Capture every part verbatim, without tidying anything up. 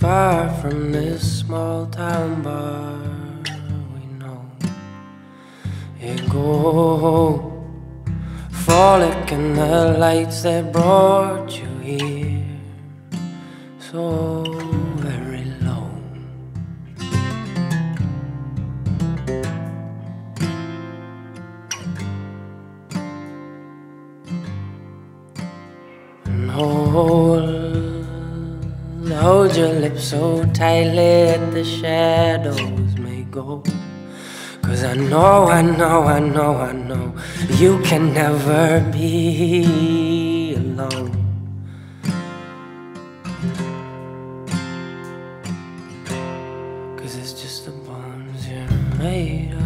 far from this small town bar we know. It go frolicking the lights that brought you here so very low. And hold, hold your lips so tightly that the shadows may go. 'Cause I know, I know, I know, I know you can never be alone. 'Cause it's just the bones you're made of.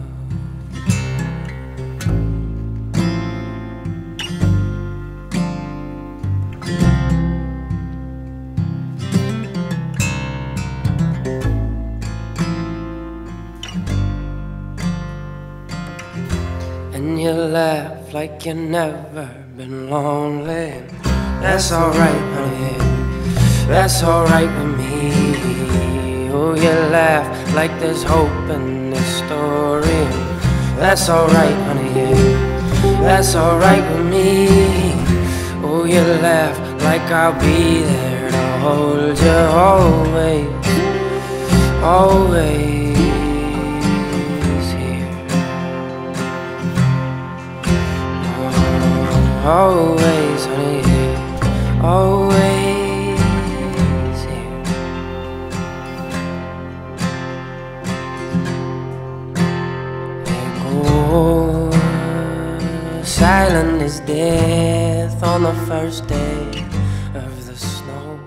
And you laugh like you've never been lonely. That's alright, honey, that's alright with me. Oh, you laugh like there's hope in this story. That's alright, honey, that's alright with me. Oh, you laugh like I'll be there to hold you always, always. Always, honey, always here. And go silent as death on the first day of the snow.